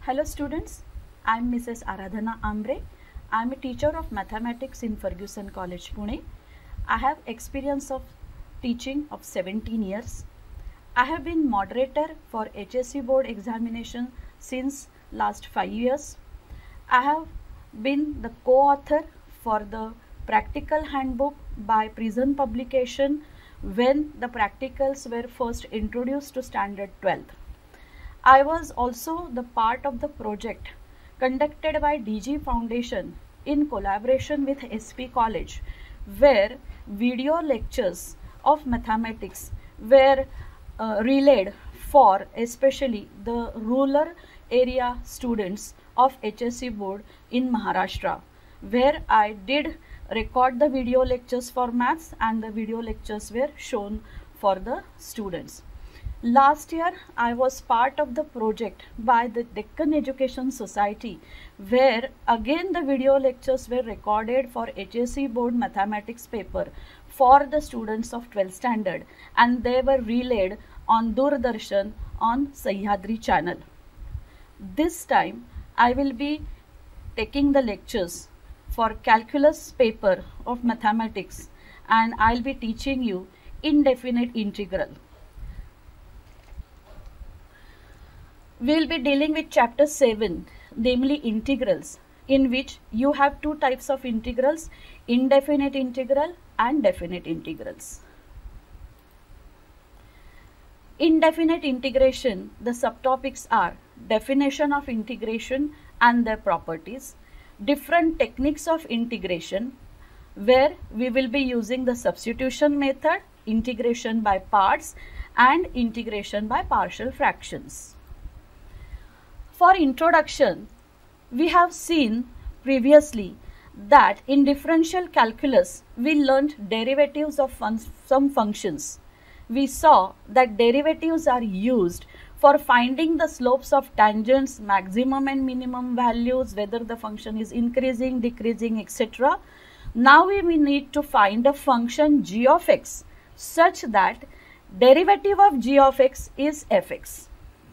Hello students, I am Mrs. Aradhana Ambre. I am a teacher of mathematics in Fergusson College, Pune. I have experience of teaching of 17 years. I have been moderator for HSC board examination since last 5 years. I have been the co-author for the practical handbook by Prison Publication when the practicals were first introduced to standard 12th. I was also the part of the project conducted by DG Foundation in collaboration with SP College, where video lectures of mathematics were relayed for especially the rural area students of HSC board in Maharashtra, where I did record the video lectures for maths and the video lectures were shown for the students. Last year, I was part of the project by the Deccan Education Society, where again the video lectures were recorded for HSC board mathematics paper for the students of 12th standard, and they were relayed on Doordarshan on Sahyadri channel. This time, I will be taking the lectures for calculus paper of mathematics, and I'll be teaching you indefinite integral. We will be dealing with chapter 7, namely integrals, in which you have two types of integrals, indefinite integral and definite integrals. Indefinite integration, the subtopics are definition of integration and their properties, different techniques of integration, where we will be using the substitution method, integration by parts and integration by partial fractions. For introduction, we have seen previously that in differential calculus, we learnt derivatives of some functions. We saw that derivatives are used for finding the slopes of tangents, maximum and minimum values, whether the function is increasing, decreasing, etc. Now we need to find a function g of x such that derivative of g of x is fx.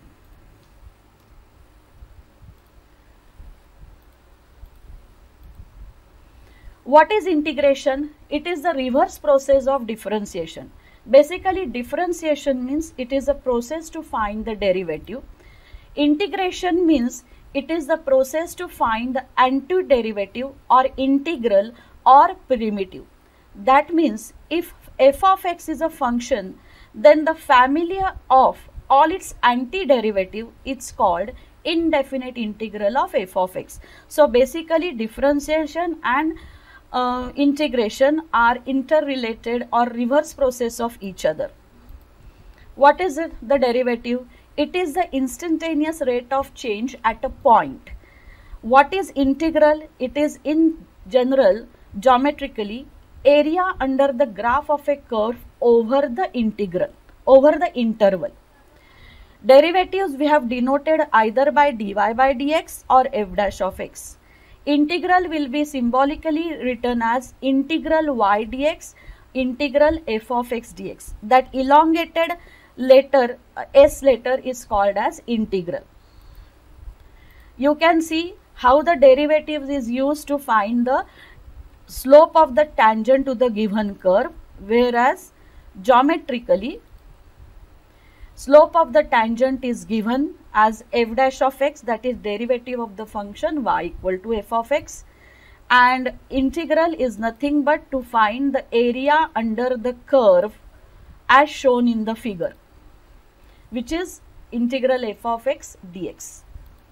What is integration? It is the reverse process of differentiation. Basically, differentiation means it is a process to find the derivative. Integration means it is the process to find the antiderivative or integral or primitive. That means if f of x is a function, then the family of all its antiderivative is called indefinite integral of f of x. So basically, differentiation and integration are interrelated or reverse process of each other. What is it? The derivative? It is the instantaneous rate of change at a point. What is integral? It is in general, geometrically, area under the graph of a curve over the integral, over the interval. Derivatives we have denoted either by dy by dx or f dash of x. Integral will be symbolically written as integral y dx, integral f of x dx. That elongated letter, s letter is called as integral. You can see how the derivative is used to find the slope of the tangent to the given curve, whereas geometrically slope of the tangent is given as f dash of x, that is derivative of the function y equal to f of x, and integral is nothing but to find the area under the curve as shown in the figure, which is integral f of x dx.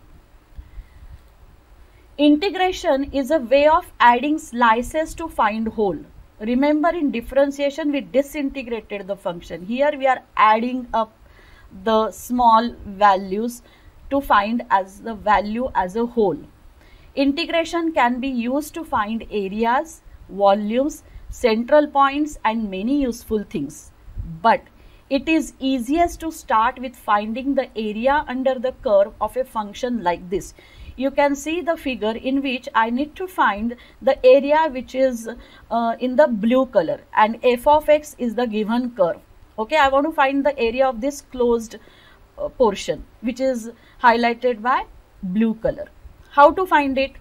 Integration is a way of adding slices to find whole. Remember, in differentiation we disintegrated the function. Here we are adding up the small values to find as the value as a whole. Integration can be used to find areas, volumes, central points and many useful things. But it is easiest to start with finding the area under the curve of a function like this. You can see the figure in which I need to find the area which is in the blue color, and f of x is the given curve. Okay, I want to find the area of this closed portion which is highlighted by blue color. How to find it?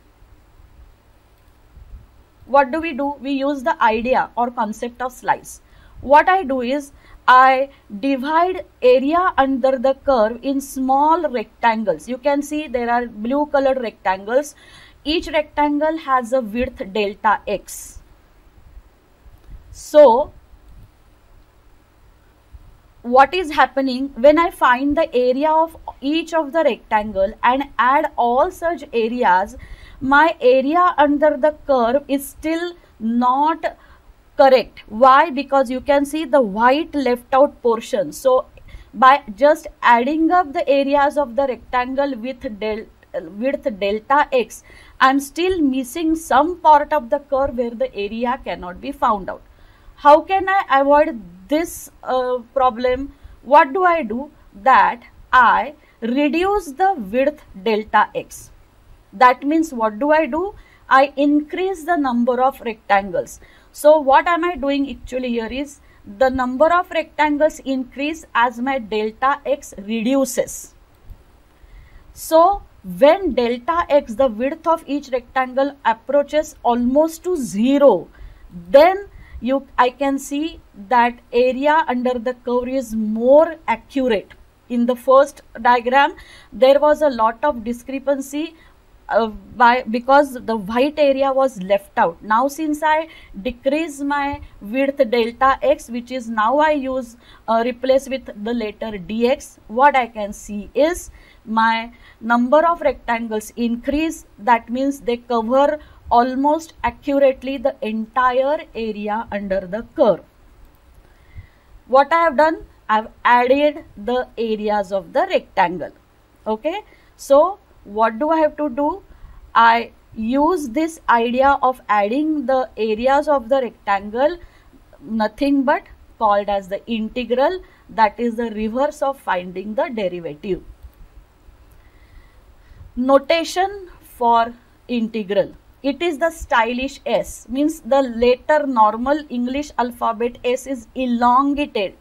What do? We use the idea or concept of slice. What I do is I divide area under the curve in small rectangles. You can see there are blue colored rectangles. Each rectangle has a width delta x. So what is happening when I find the area of each of the rectangle and add all such areas, my area under the curve is still not correct. Why? Because you can see the white left out portion. So by just adding up the areas of the rectangle with delta x, I am still missing some part of the curve where the area cannot be found out. How can I avoid this problem? What do I do? That I reduce the width delta x. That means what do? I increase the number of rectangles. So what am I doing actually here is the number of rectangles increase as my delta x reduces. So when delta x, the width of each rectangle, approaches almost to 0, then I can see that area under the curve is more accurate. In the first diagram, there was a lot of discrepancy because the white area was left out. Now since I decrease my width delta x, which is now I use replace with the letter dx, what I can see is my number of rectangles increase. That means they cover almost accurately the entire area under the curve. What I have done, I have added the areas of the rectangle. Okay, so what do I have to do? I use this idea of adding the areas of the rectangle, nothing but called as the integral. That is the reverse of finding the derivative. Notation for integral. It is the stylish S, means the letter normal English alphabet S is elongated,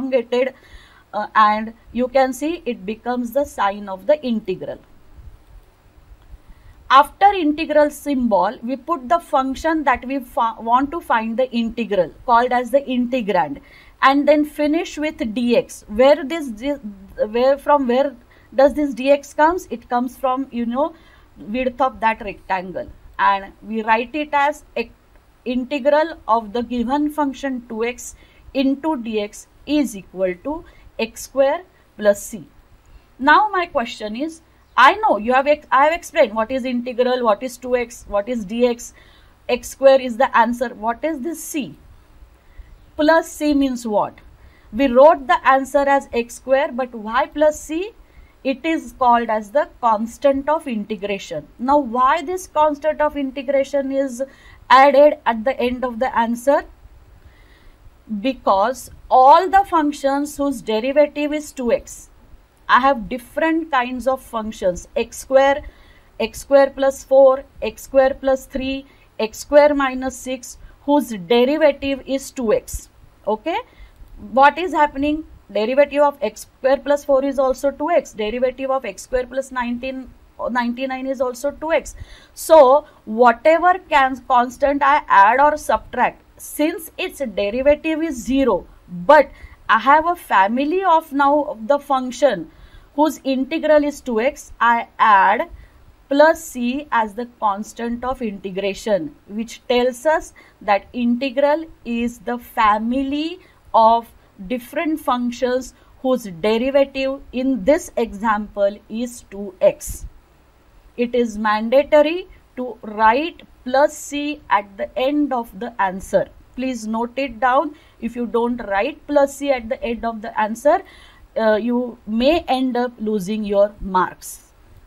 and you can see it becomes the sign of the integral. After integral symbol, we put the function that we want to find the integral, called as the integrand, and then finish with dx. Where does this dx comes? It comes from, width of that rectangle, and we write it as integral of the given function 2x into dx is equal to x square plus c. Now my question is, I know I have explained what is integral, what is 2x, what is dx, x square is the answer. What is this c? Plus c means what? We wrote the answer as x square, but why plus c? It is called as the constant of integration. Now why this constant of integration is added at the end of the answer? Because all the functions whose derivative is 2x, I have different kinds of functions: x square plus 4, x square plus 3, x square minus 6, whose derivative is 2x. Okay, what is happening? Derivative of x square plus 4 is also 2x. Derivative of x square plus 99 is also 2x. So whatever constant I add or subtract, since its derivative is 0, but I have a family of now the function whose integral is 2x, I add plus c as the constant of integration, which tells us that integral is the family of different functions whose derivative in this example is 2x. It is mandatory to write plus c at the end of the answer. Please note it down. If you don't write plus c at the end of the answer, you may end up losing your marks.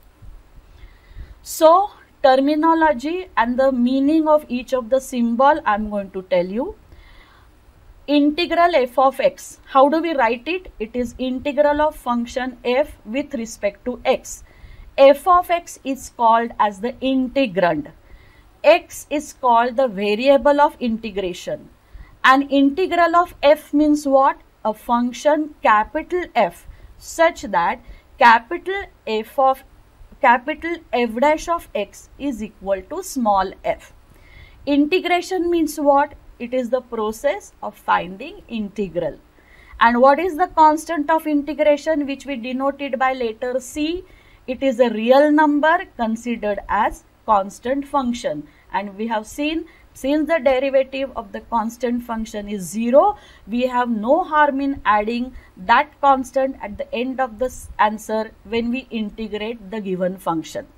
So terminology and the meaning of each of the symbol I am going to tell you. Integral f of x, how do we write it? It is integral of function f with respect to x. F of x is called as the integrand. X is called the variable of integration. An integral of f means what? A function capital F such that capital F of capital F dash of x is equal to small f. Integration means what? It is the process of finding integral. And what is the constant of integration, which we denoted by letter C? It is a real number considered as constant function. And we have seen, since the derivative of the constant function is 0, we have no harm in adding that constant at the end of the answer when we integrate the given function.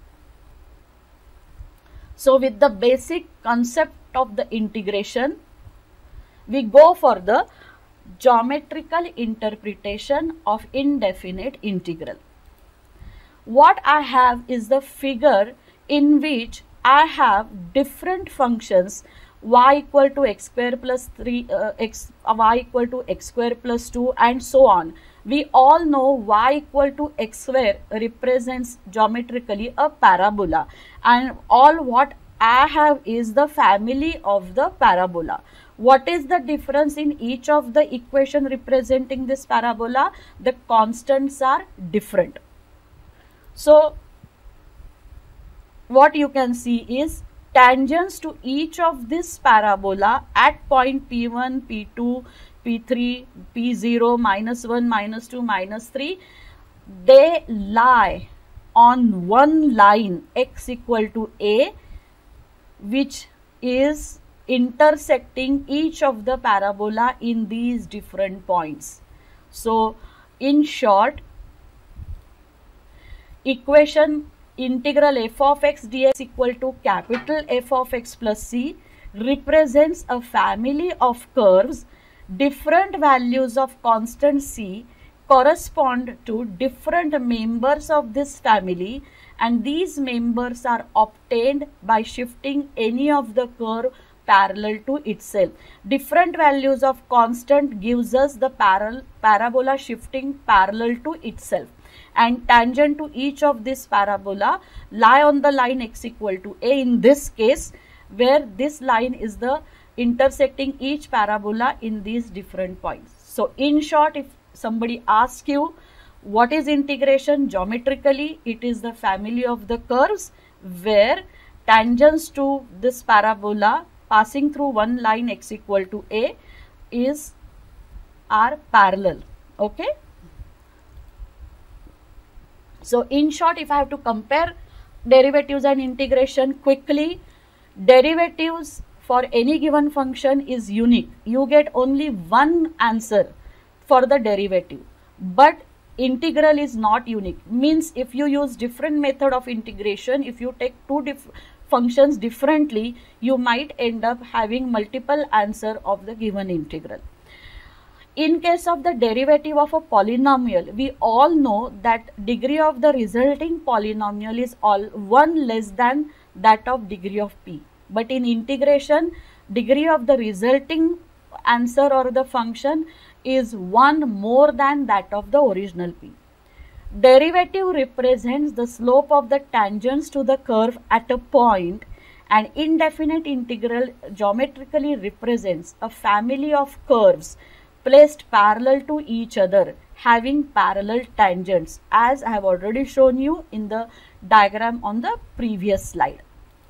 So with the basic concept of the integration, we go for the geometrical interpretation of indefinite integral. What I have is the figure in which I have different functions, y equal to x square plus 3, y equal to x square plus 2 and so on. We all know y equal to x square represents geometrically a parabola, and all what I have is the family of the parabola. What is the difference in each of the equation representing this parabola? The constants are different. So what you can see is tangents to each of this parabola at point P1, P2, P3, P0, -1, -2, -3, they lie on one line x equal to a, which is intersecting each of the parabola in these different points. So in short, equation integral f of x dx equal to capital F of x plus c represents a family of curves. Different values of constant c correspond to different members of this family, and these members are obtained by shifting any of the curve parallel to itself. Different values of constant gives us the parabola shifting parallel to itself, and tangent to each of this parabola lie on the line x equal to a in this case, where this line is the intersecting each parabola in these different points. So in short, if somebody asks you what is integration, geometrically it is the family of the curves where tangents to this parabola passing through one line x equal to a are parallel. Okay. So in short, if I have to compare derivatives and integration quickly, derivatives for any given function is unique. You get only one answer for the derivative, but integral is not unique. Means if you use different method of integration, if you take two functions differently, you might end up having multiple answer of the given integral. In case of the derivative of a polynomial, we all know that degree of the resulting polynomial is all 1 less than that of degree of p. But in integration, degree of the resulting answer or the function is 1 more than that of the original p. Derivative represents the slope of the tangents to the curve at a point, and indefinite integral geometrically represents a family of curves placed parallel to each other having parallel tangents, as I have already shown you in the diagram on the previous slide.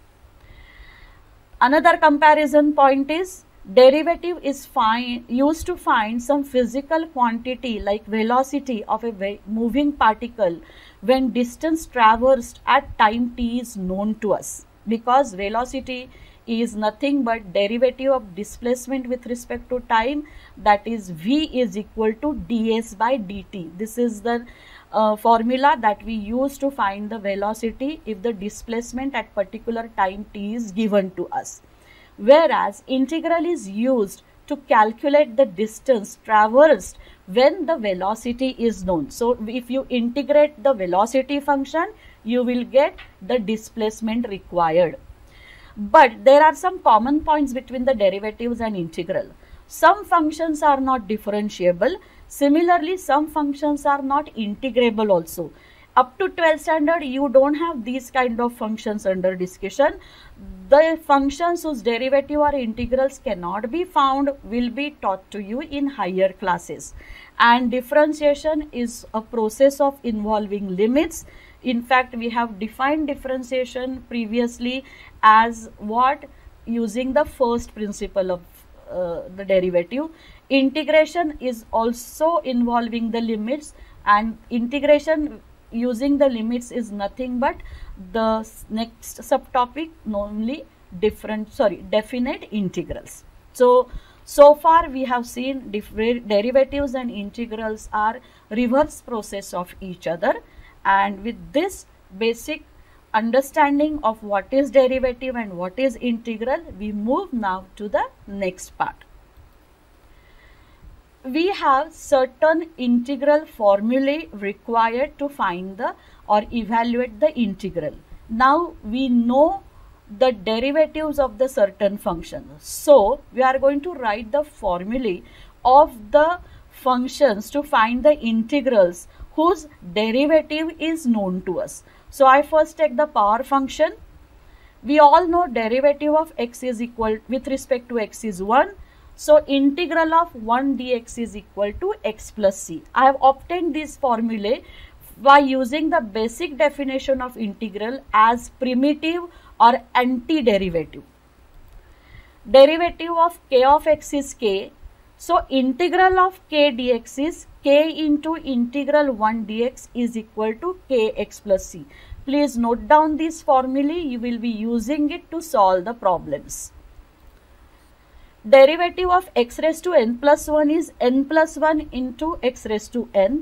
Another comparison point is derivative is used to find some physical quantity like velocity of a moving particle when distance traversed at time t is known to us, because velocity is nothing but derivative of displacement with respect to time, that is v is equal to ds by dt. This is the formula that we use to find the velocity if the displacement at particular time t is given to us. Whereas integral is used to calculate the distance traversed when the velocity is known. So if you integrate the velocity function, you will get the displacement required. But there are some common points between the derivatives and integral. Some functions are not differentiable. Similarly, some functions are not integrable also. Up to 12th standard, you don't have these kind of functions under discussion. The functions whose derivative or integrals cannot be found will be taught to you in higher classes. And differentiation is a process of involving limits. In fact, we have defined differentiation previously as what? Using the first principle of the derivative. Integration is also involving the limits, and integration using the limits is nothing but the next subtopic, namely definite integrals. So far we have seen derivatives and integrals are reverse process of each other, and with this basic understanding of what is derivative and what is integral, we move now to the next part. We have certain integral formulae required to find the or evaluate the integral. Now we know the derivatives of the certain function. So we are going to write the formulae of the functions to find the integrals whose derivative is known to us. So I first take the power function. We all know derivative of x is equal, with respect to x is 1. So integral of 1 dx is equal to x plus c. I have obtained this formulae by using the basic definition of integral as primitive or antiderivative. Derivative of k of x is k. So integral of k dx is k into integral 1 dx is equal to kx plus c. Please note down this formulae. You will be using it to solve the problems. Derivative of x raised to n plus 1 is n plus 1 into x raised to n.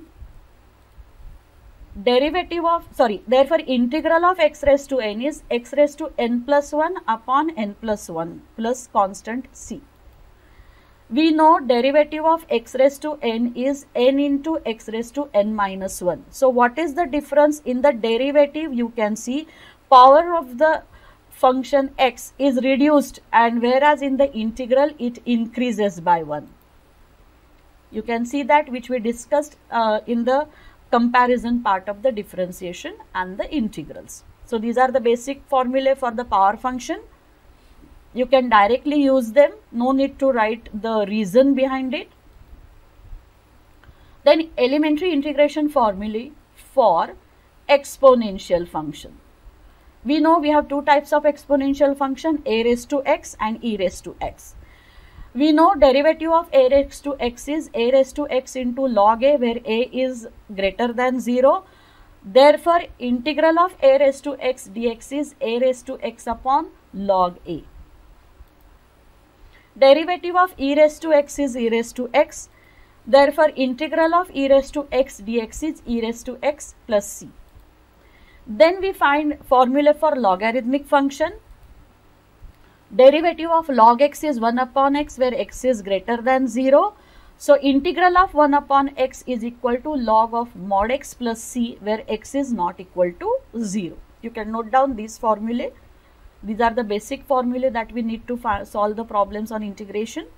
Therefore integral of x raised to n is x raised to n plus 1 upon n plus 1 plus constant c. We know derivative of x raised to n is n into x raised to n minus 1. So what is the difference in the derivative? You can see power of the function x is reduced, and whereas in the integral it increases by 1. You can see that, which we discussed in the comparison part of the differentiation and the integrals. So these are the basic formulae for the power function. You can directly use them, no need to write the reason behind it. Then elementary integration formulae for exponential function. We know we have two types of exponential function, a raised to x and e raised to x. We know derivative of a raised to x is a raised to x into log a, where a is greater than 0. Therefore, integral of a raised to x dx is a raised to x upon log a. Derivative of e raised to x is e raised to x. Therefore, integral of e raised to x dx is e raised to x plus c. Then we find formula for logarithmic function. Derivative of log x is 1 upon x, where x is greater than 0. So integral of 1 upon x is equal to log of mod x plus c, where x is not equal to 0. You can note down these formulae. These are the basic formulae that we need to solve the problems on integration.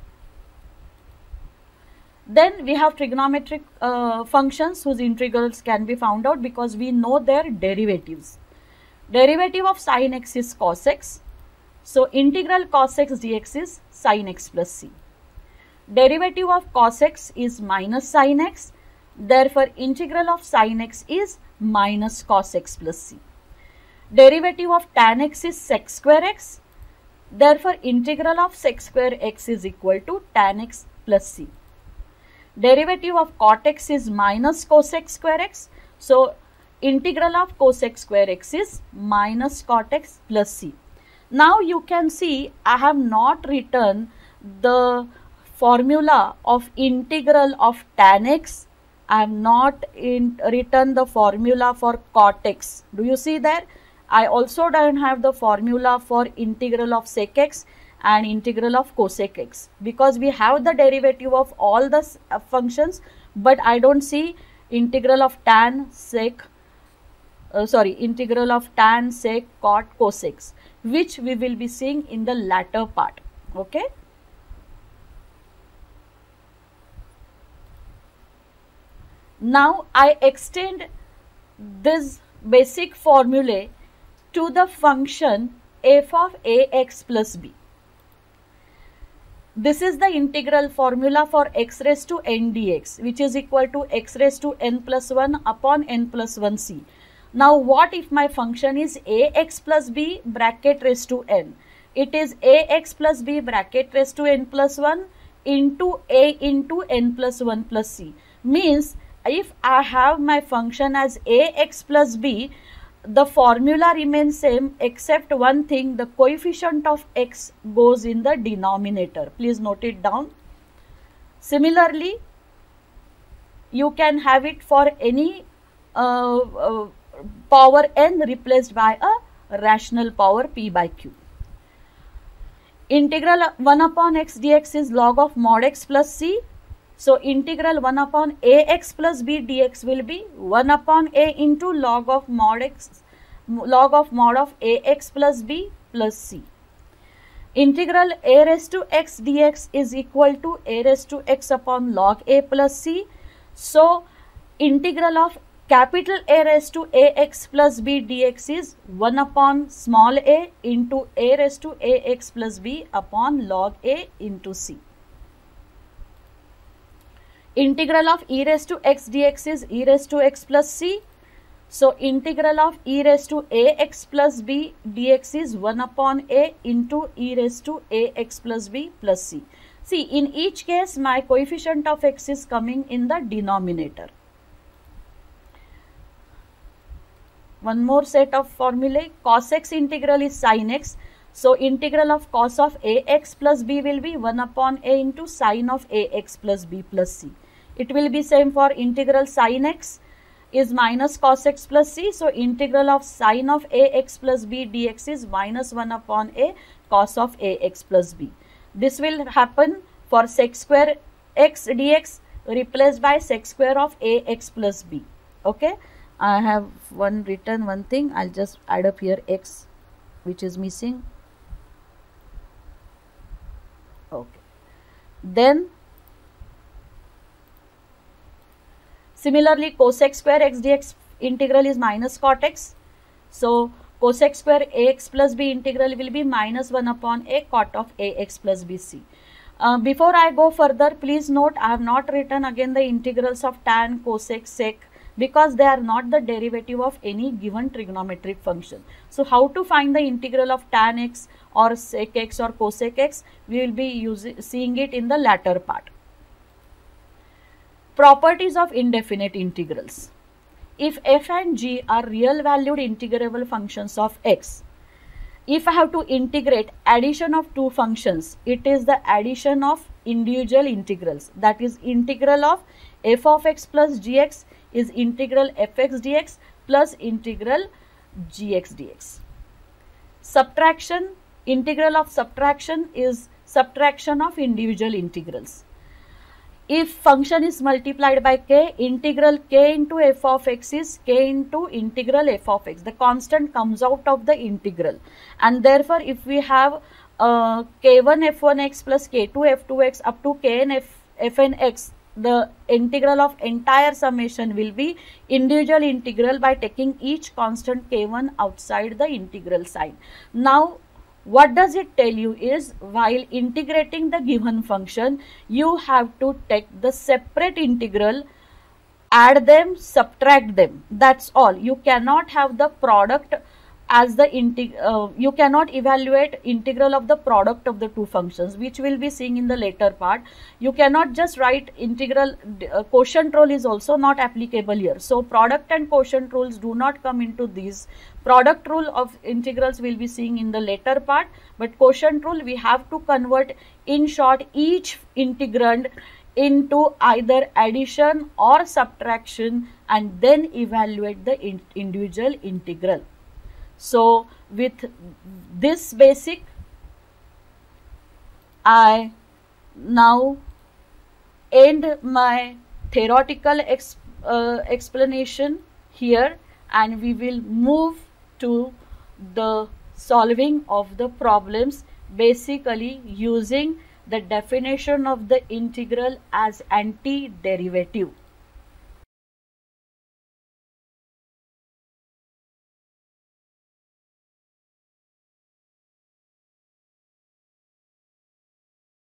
Then we have trigonometric functions whose integrals can be found out because we know their derivatives. Derivative of sin x is cos x. So integral cos x dx is sin x plus c. Derivative of cos x is minus sin x. Therefore, integral of sin x is minus cos x plus c. Derivative of tan x is sec square x. Therefore, integral of sec square x is equal to tan x plus c. Derivative of cot x is minus cosec square x. So, integral of cosec square x is minus cot x plus c. Now, you can see I have not written the formula of integral of tan x. I have not written the formula for cot x. Do you see there? I also don't have the formula for integral of sec x and integral of cosec x, because we have the derivative of all the functions, but I don't see integral of tan, sec, integral of tan, sec, cot, cosec, which we will be seeing in the latter part. Okay. Now I extend this basic formulae to the function f of ax plus b. This is the integral formula for x raised to n dx, which is equal to x raised to n plus 1 upon n plus 1 c. Now what if my function is ax plus b bracket raised to n? It is ax plus b bracket raised to n plus 1 into a into n plus 1 plus c. Means if I have my function as ax plus b, the formula remains same except one thing, the coefficient of x goes in the denominator. Please note it down. Similarly, you can have it for any power n replaced by a rational power p by q. Integral 1 upon x dx is log of mod x plus c. So integral 1 upon ax plus b dx will be 1 upon a into log of mod of ax plus b plus c. Integral a raised to x dx is equal to a raised to x upon log a plus c. So integral of capital A raised to ax plus b dx is 1 upon small a into a raised to ax plus b upon log a into c. Integral of e raised to x dx is e raised to x plus c. So integral of e raised to ax plus b dx is 1 upon a into e raised to ax plus b plus c. See, in each case my coefficient of x is coming in the denominator. One more set of formulae, cos x integral is sin x. So integral of cos of ax plus b will be 1 upon a into sin of ax plus b plus c. It will be same for integral sin x is minus cos x plus c. So integral of sin of ax plus b dx is minus 1 upon a cos of ax plus b. This will happen for sec square x dx replaced by sec square of ax plus b. Okay. I have written one thing. I'll just add up here x which is missing. Okay. Then similarly cosec square x dx integral is minus cot x. So cosec square ax plus b integral will be minus 1 upon a cot of ax plus bc. Before I go further, please note I have not written again the integrals of tan, cosec, sec, because they are not the derivative of any given trigonometric function. So how to find the integral of tan x or sec x or cosec x, we will be seeing it in the latter part. Properties of indefinite integrals. If f and g are real valued integrable functions of x, if I have to integrate addition of two functions, it is the addition of individual integrals. That is integral of f of x plus gx is integral fx dx plus integral gx dx. Subtraction, integral of subtraction is subtraction of individual integrals. If function is multiplied by k, integral k into f of x is k into integral f of x. The constant comes out of the integral, and therefore if we have k1 f1x plus k2 f2x up to kn fn x, the integral of entire summation will be individual integral by taking each constant k1 outside the integral sign. Now what does it tell you is, while integrating the given function, you have to take the separate integral, add them, subtract them. That's all. You cannot have the product as the you cannot evaluate integral of the product of the two functions, which we'll be seeing in the later part. You cannot just write integral. Quotient rule is also not applicable here. So product and quotient rules do not come into these. Product rule of integrals we'll be seeing in the later part, but quotient rule we have to convert, in short, each integrand into either addition or subtraction and then evaluate the individual integral. So with this basic, I now end my theoretical explanation here, and we will move to the solving of the problems, basically using the definition of the integral as antiderivative.